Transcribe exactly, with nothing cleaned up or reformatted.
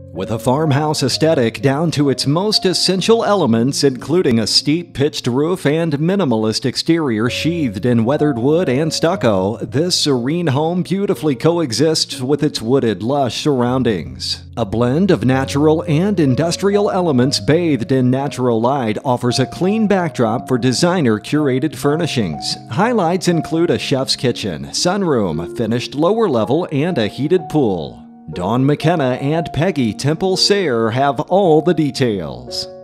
With a farmhouse aesthetic down to its most essential elements, including a steep pitched roof and minimalist exterior sheathed in weathered wood and stucco, this serene home beautifully coexists with its wooded, lush surroundings. A blend of natural and industrial elements bathed in natural light offers a clean backdrop for designer-curated furnishings. Highlights include a chef's kitchen, sunroom, finished lower level, and a heated pool. Dawn McKenna and Peggy Temple Sayre have all the details.